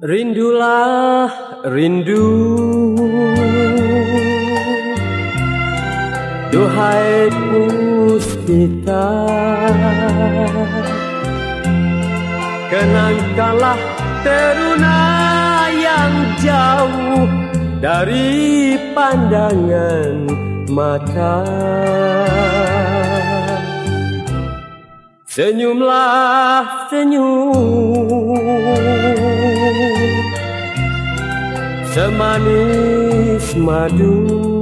Rindulah rindu, duhai puspita, kenangkanlah teruna yang jauh dari pandangan mata. Senyumlah senyum, semanis madu.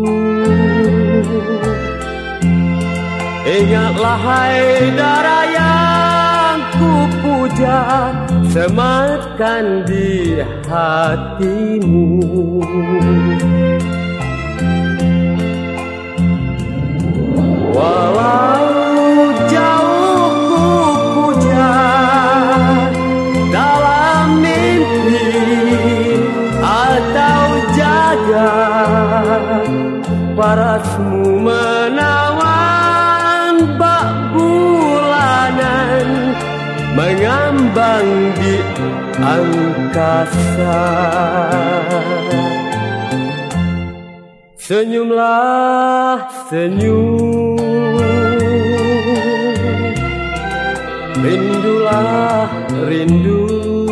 Ingatlah hai darah yang ku puja, sematkan di hatimu. Walau jauh ku puja dalam mimpi atau jaga, parasmu menawan bak bulanan mengambang di angkasa. Senyumlah senyum, rindulah rindu.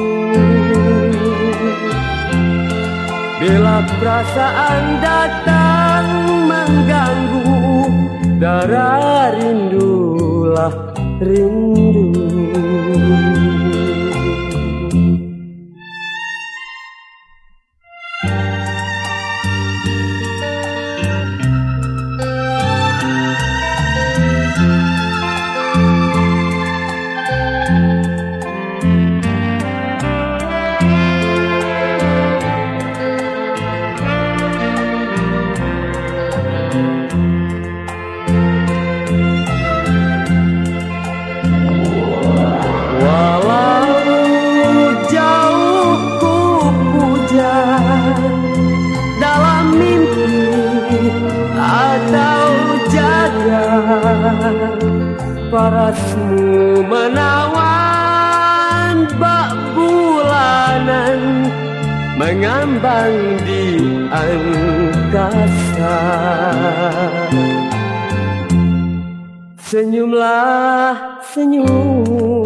Bila perasaan datang mengganggu, darah rindulah rindu. Dalam mimpi atau jaga, parasmu menawan bak bulanan mengambang di angkasa. Senyumlah senyum,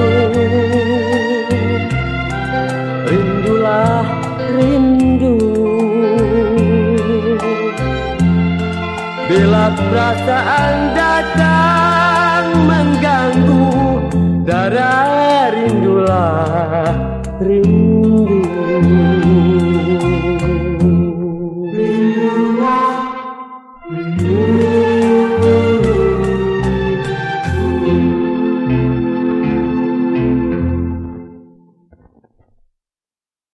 rindulah rindu. Bila perasaan datang mengganggu, darah rindulah rindu.